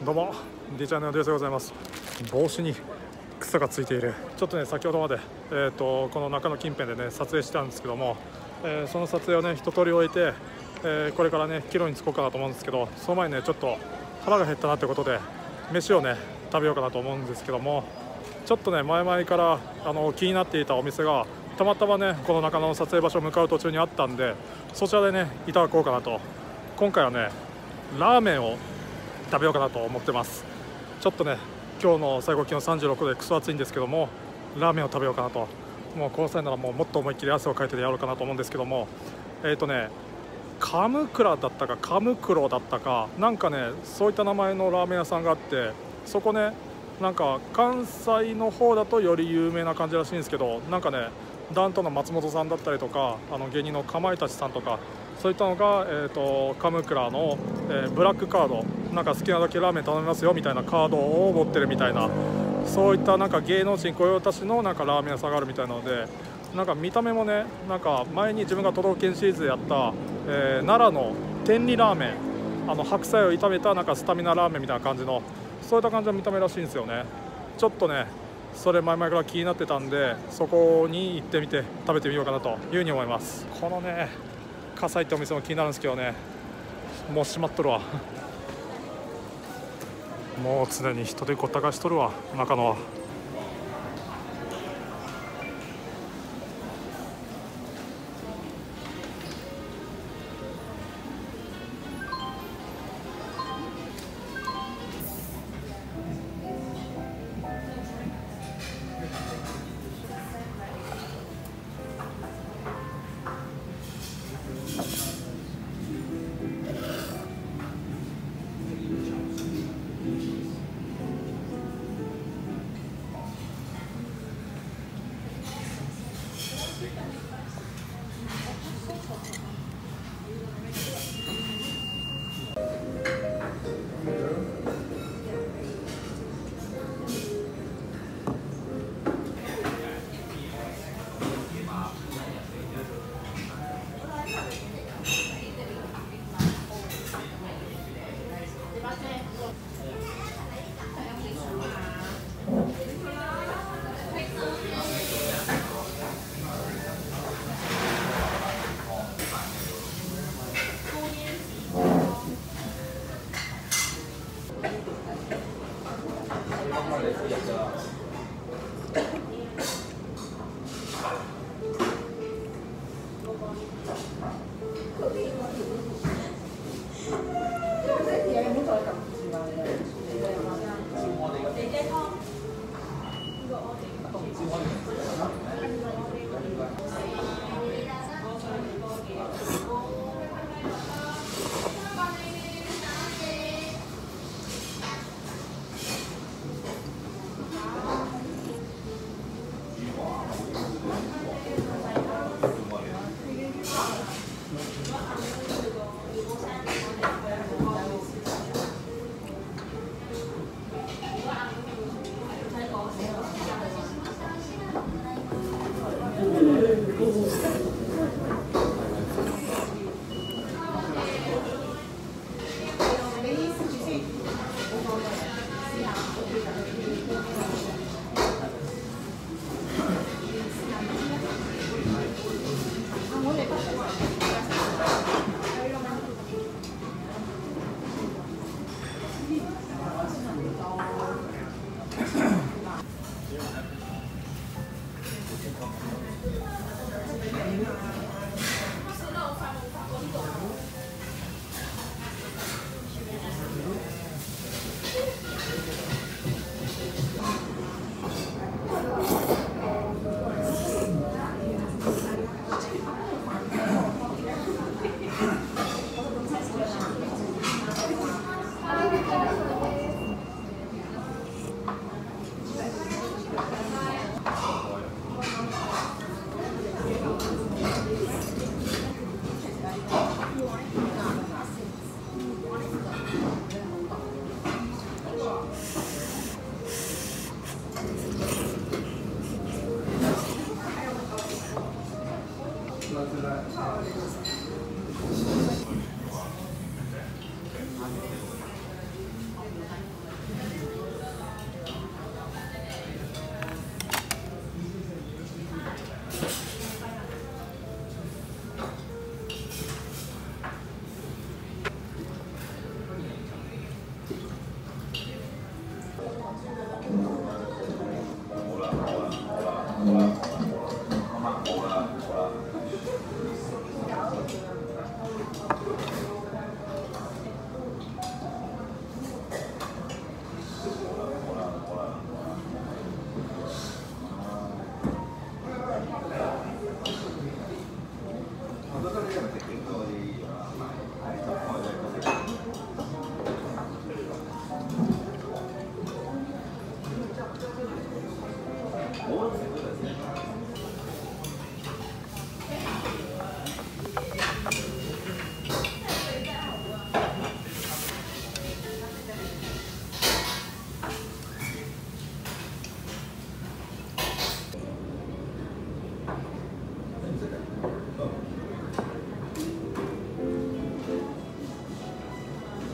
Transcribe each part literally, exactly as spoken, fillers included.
どうも ディーチャーのりょうでございます。帽子に草がついている。ちょっとね先ほどまで、えー、とこの中野近辺でね撮影してたんですけども、えー、その撮影をね一通り終えて、えー、これからね帰路に着こうかなと思うんですけど、その前にねちょっと腹が減ったなということで飯をね食べようかなと思うんですけども、ちょっとね前々からあの気になっていたお店がたまたまねこの中野の撮影場所を向かう途中にあったんで、そちらでねいただこうかなと。今回はねラーメンを食べようかなと思ってます。ちょっとね今日の最高気温さんじゅうろくどでクソ暑いんですけども、ラーメンを食べようかなと。もうこの際ならもうもっと思いっきり汗をかいてやろうかなと思うんですけども、えっ、ー、とねカムクラだったかカムクロだったかなんかねそういった名前のラーメン屋さんがあって、そこねなんか関西の方だとより有名な感じらしいんですけど、なんかねダウンタウンの松本さんだったりとか、あの芸人のかまいたちさんとかそういったのが、えー、とカムクラの、えー、ブラックカード、なんか好きなだけラーメン頼みますよみたいなカードを持ってるみたいな、そういったなんか芸能人御用達のなんかラーメン屋さんがあるみたいなので、なんか見た目もねなんか前に自分が都道府県シリーズでやった、えー、奈良の天理ラーメン、あの白菜を炒めたなんかスタミナラーメンみたいな感じの、そういった感じの見た目らしいんですよね。ちょっとねそれ前々から気になってたんで、そこに行ってみて食べてみようかなというふうに思います。このね葛西ってお店も気になるんですけどね、もう閉まっとるわ。もう常に人でごった返しとるわ中野は。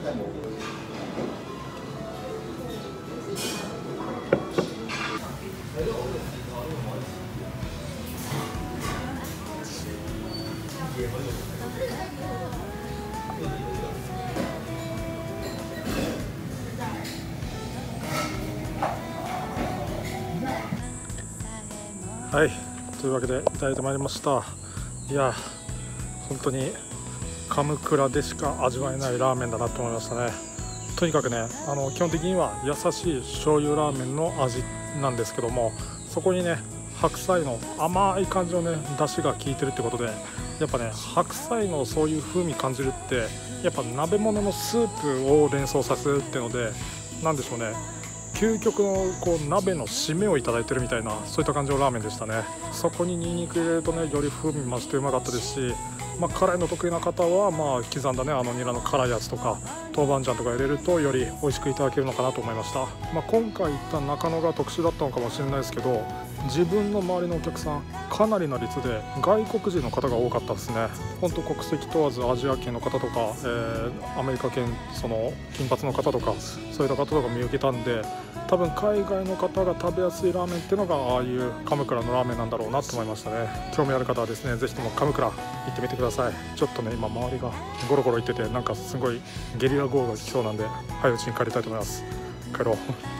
はい、というわけでいただいてまいりました。いや本当に鎌倉でしか味わえないラーメンだなと思いましたね。とにかくね、あの基本的には優しい醤油ラーメンの味なんですけども、そこにね白菜の甘い感じのね出汁が効いてるってことで、やっぱね白菜のそういう風味感じるって、やっぱ鍋物のスープを連想させるっていうので、なんでしょうね、究極のこう鍋の締めをいただいてるみたいな、そういった感じのラーメンでしたね。そこにニンニク入れるとね、より風味増してうまかったですし、まあ、辛いの得意な方はまあ刻んだねあのニラの辛いやつとか豆板醤とか入れるとより美味しくいただけるのかなと思いました。まあ、今回行った中野が特殊だったのかもしれないですけど、自分の周りのお客さんかなりな率で外国人の方が多かったですね。本当国籍問わずアジア系の方とか、えー、アメリカ系その金髪の方とかそういった方とか見受けたんで、多分海外の方が食べやすいラーメンっていうのがああいう鎌倉のラーメンなんだろうなと思いましたね。興味ある方はですね、ぜひとも鎌倉行ってみてください。ちょっとね今周りがゴロゴロ行ってて、なんかすごいゲリラ豪雨が来そうなんで早いうちに帰りたいと思います。帰ろう。